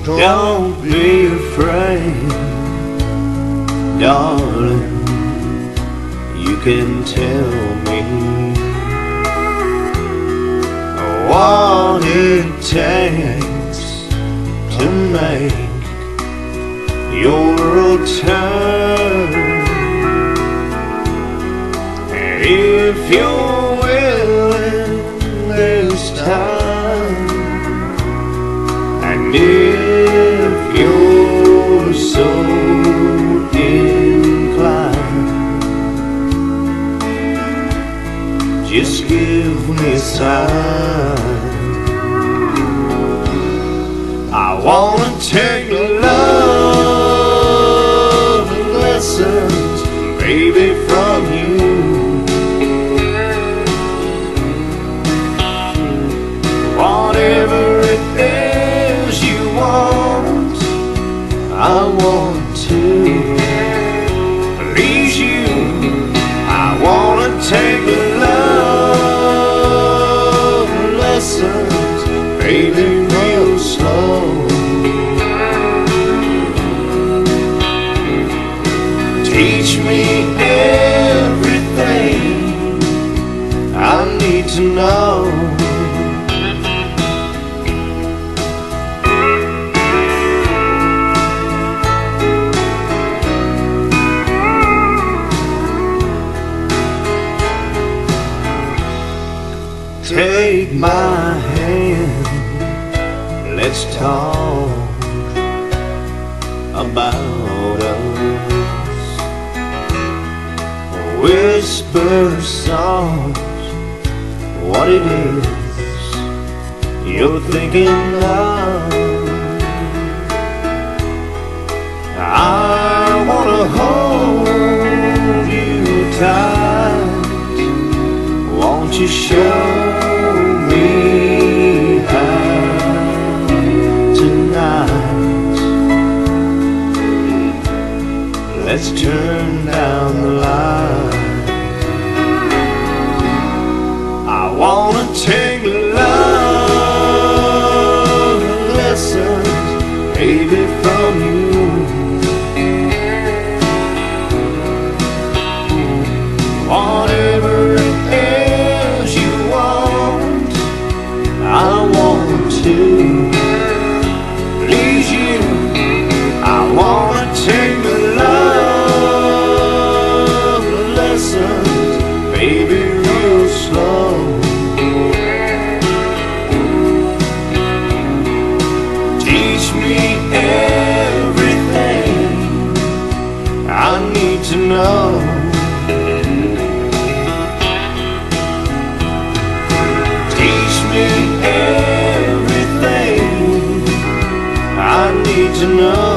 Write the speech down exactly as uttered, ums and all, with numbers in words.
Don't be afraid, darling, you can tell me what it takes to make your return. And if you're willing this time, and if you're so inclined, just give me a sign. I wanna take love lessons, baby, from you. Whatever it is you want, I want to please you. I wanna take love lessons, baby, real slow. Teach me everything I need to know. Take my hand, let's talk about us. Whisper soft what it is you're thinking of. I wanna hold you tight. Won't you show me how tonight? Let's turn down the light. I wanna take love lessons, baby, from you. Whatever it is you want, I want to please you. I wanna take the love lessons, baby, real slow. Teach me everything I need to know. Everything I need to know.